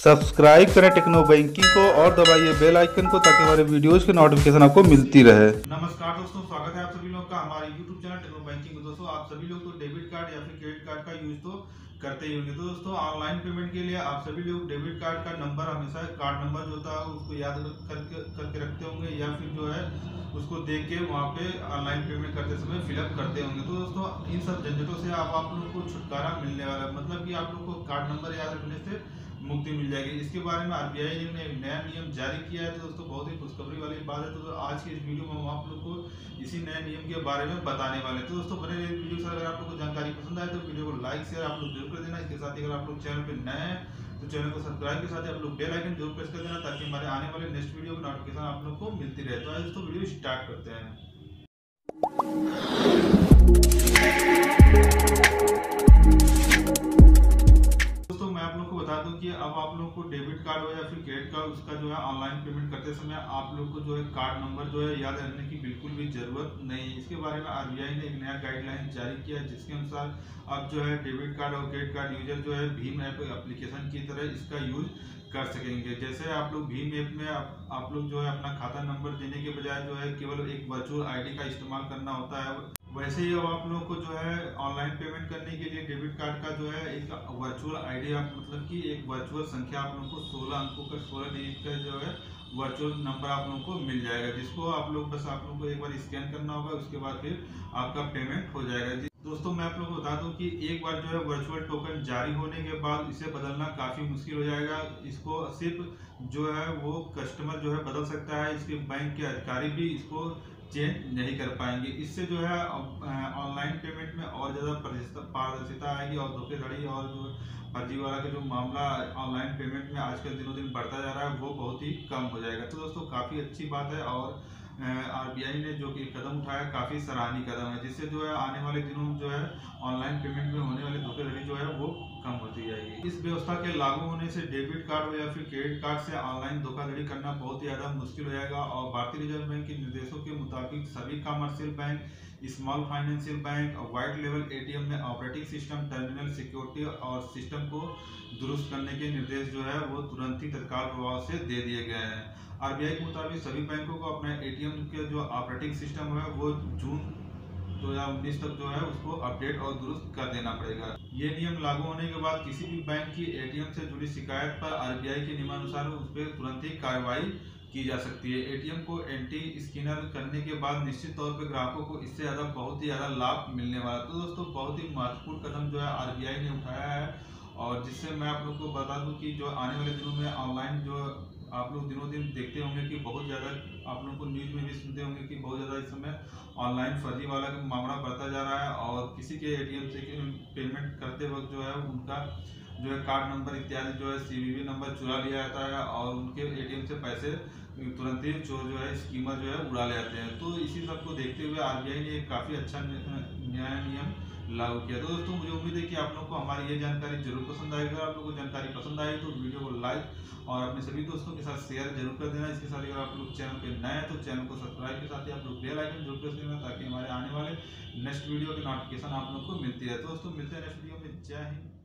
Subscribe करें techno banking को और दबाइए बेल आइकन को ताकि हमारे वीडियोज़ की नोटिफिकेशन आपको मिलती रहे। नमस्कार दोस्तों, स्वागत है आप सभी लोग का हमारे YouTube चैनल टेक्नो बैंकिंग में। दोस्तों आप सभी लोग तो डेबिट कार्ड या फिर क्रेडिट कार्ड का यूज तो करते ही होंगे। तो दोस्तों ऑनलाइन पेमेंट के लिए आप सभी लोग डेबिट कार्ड का नंबर हमेशा कार्ड नंबर जो होता है उसको याद करके रखते होंगे या फिर जो है उसको देख के वहाँ पे ऑनलाइन पेमेंट करते समय फिलअप करते होंगे। तो दोस्तों इन सब झंझटों से आप लोग को छुटकारा मिलने वाला है, मतलब कि आप लोग को कार्ड नंबर याद रखने से मुक्ति मिल जाएगी। इसके बारे में आरबीआई ने एक नया नियम जारी किया है। तो दोस्तों बहुत ही खुशखबरी वाली बात है। तो आज की इस वीडियो में हम आप लोग को इसी नए नियम के बारे में बताने वाले हैं। तो दोस्तों बने रहिए वीडियो से। अगर आप लोग को जानकारी पसंद आए तो वीडियो को लाइक शेयर आप लोग जरूर कर देना। इसके साथ ही अगर आप लोग चैनल पर नए हैं तो चैनल को सब्सक्राइब के साथ आप लोग बेल आइकन जरूर प्रेस कर देना ताकि हमारे आने वाले नेक्स्ट वीडियो की नोटिफिकेशन आप लोग को मिलती रहे। तो आज दोस्तों वीडियो स्टार्ट करते हैं। बता दूं कि अब आप लोग को डेबिट कार्ड हो या फिर क्रेडिट कार्ड उसका जो है ऑनलाइन पेमेंट करते समय आप लोग को जो है कार्ड नंबर जो है याद रखने की बिल्कुल भी जरूरत नहीं है। इसके बारे में आरबीआई ने एक नया गाइडलाइन जारी किया है जिसके अनुसार अब जो है डेबिट कार्ड और क्रेडिट कार्ड यूजर जो है भीम ऐप एप्लीकेशन की तरह इसका यूज कर सकेंगे। जैसे आप लोग भीम ऐप में आप लोग जो है अपना खाता नंबर देने के बजाय जो है केवल एक वर्चुअल आईडी का इस्तेमाल करना होता है, वैसे ही अब आप लोग को जो है ऑनलाइन पेमेंट करने के लिए डेबिट कार्ड का जो है एक वर्चुअल आईडी आप मतलब कि एक वर्चुअल संख्या आप लोग को 16 अंकों का 16 डिजिट का जो है वर्चुअल नंबर आप लोगों को मिल जाएगा, जिसको आप लोग बस आप लोग को एक बार स्कैन करना होगा, उसके बाद फिर आपका पेमेंट हो जाएगा। दोस्तों मैं आप लोग को बता दूं कि एक बार जो है वर्चुअल टोकन जारी होने के बाद इसे बदलना काफ़ी मुश्किल हो जाएगा। इसको सिर्फ जो है वो कस्टमर जो है बदल सकता है, इसके बैंक के अधिकारी भी इसको चेंज नहीं कर पाएंगे। इससे जो है ऑनलाइन पेमेंट में और ज़्यादा पारदर्शिता आएगी और धोखाधड़ी और जो फर्जीवाड़ा का जो मामला ऑनलाइन पेमेंट में आजकल दिनों दिन बढ़ता जा रहा है वो बहुत ही कम हो जाएगा। तो दोस्तों काफ़ी अच्छी बात है और आरबीआई ने जो कि कदम उठाया काफ़ी सराहनीय कदम है, जिससे जो है आने वाले दिनों में जो है ऑनलाइन पेमेंट में होने वाली धोखाधड़ी जो है वो कम होती जाएगी। इस व्यवस्था के लागू होने से डेबिट कार्ड हो या फिर क्रेडिट कार्ड से ऑनलाइन धोखाधड़ी करना बहुत ही ज़्यादा मुश्किल हो जाएगा और भारतीय रिजर्व बैंक के निर्देशों के मुताबिक सभी commercial bank, small financial bank और वाइड लेवल एटीएम में ऑपरेटिंग सिस्टम, टर्मिनल, सिक्योरिटी और सिस्टम को दुरुस्त करने के निर्देश जो है वो तुरंत ही तत्काल प्रभाव से दे दिए गए हैं। आरबीआई के मुताबिक सभी बैंकों को अपने एटीएम के जो ऑपरेटिंग सिस्टम है वो जून 2019 तक जो है उसको अपडेट और दुरुस्त कर देना पड़ेगा। ये नियम लागू होने के बाद किसी भी बैंक की एटीएम से जुड़ी शिकायत पर आरबीआई के नियमानुसार उस पर तुरंत ही कार्रवाई की जा सकती है। एटीएम को एंटी स्कैनर करने के बाद निश्चित तौर पर ग्राहकों को इससे बहुत ही ज़्यादा लाभ मिलने वाला। तो दोस्तों बहुत ही महत्वपूर्ण कदम जो है आरबीआई ने उठाया है और जिससे मैं आप लोग को बता दूं कि जो आने वाले दिनों में ऑनलाइन जो आप लोग दिनों दिन देखते होंगे कि बहुत ज़्यादा आप लोग को न्यूज़ में भी सुनते होंगे कि बहुत ज़्यादा इस समय ऑनलाइन फर्जीवाड़ा का मामला बढ़ता जा रहा है और किसी के एटीएम से पेमेंट करते वक्त जो है उनका जो है कार्ड नंबर इत्यादि जो है सीवीवी नंबर चुरा लिया जाता है और उनके एटीएम से पैसे तुरंत ही चोर जो है स्कीमर जो है उड़ा ले जाते हैं। तो इसी सब को देखते हुए आरबीआई ने एक काफ़ी अच्छा नया नियम लागू किया। तो दोस्तों मुझे उम्मीद है कि आप लोग को हमारी ये जानकारी जरूर पसंद आएगी। अगर आप लोगों को जानकारी पसंद आई तो वीडियो को लाइक और अपने सभी दोस्तों के साथ शेयर जरूर कर देना। इसके साथ अगर आप लोग चैनल पे नए हैं तो चैनल को सब्सक्राइब के साथ ही आप लोग बेल आइकन जरूर प्रेस करना ताकि हमारे आने वाले नेक्स्ट वीडियो की नोटिफिकेशन आप लोग को मिलती है। तो दोस्तों मिलते हैं नेक्स्ट वीडियो में। जय हिंद।